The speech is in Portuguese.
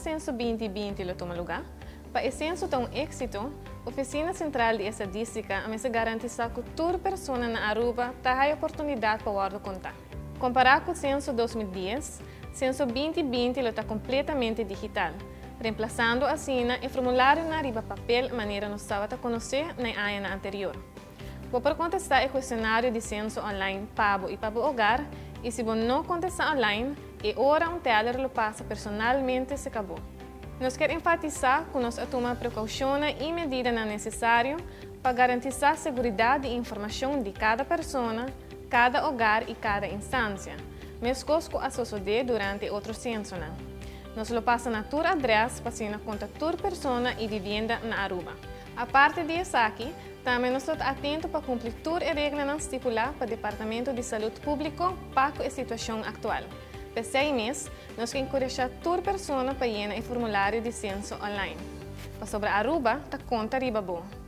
censo 2020 lo toma lugar, para o censo ter êxito, a Oficina Central de Estadística a garantizar que toda pessoa na Aruba tenha a oportunidade para guardar conta. Comparado com o censo 2010, o censo 2020 está completamente digital, reemplazando assim o formulário na riba papel maneira não estava a conhecer na ano anterior. Por contestar o questionário de censo online Pabo e Pabo Hogar, e se você não contestar online, ora teller lo passa personalmente se acabou. Nós queremos enfatizar que nós tomamos precauções e medidas necessárias para garantizar a segurança e informação de cada pessoa, cada hogar e cada instância, mesmo que a suceder durante outro censo. Nós lo passa na tua adressa para se conta toda pessoa e vivenda na Aruba. A parte disso aqui, também nós estamos atentos para cumprir todas as regras estipuladas para o Departamento de Saúde Pública para a situação atual. Para 6 meses, nós queremos encorajar toda pessoa para preencher o formulário de censo online. Para sobre Aruba, está conta riba boa.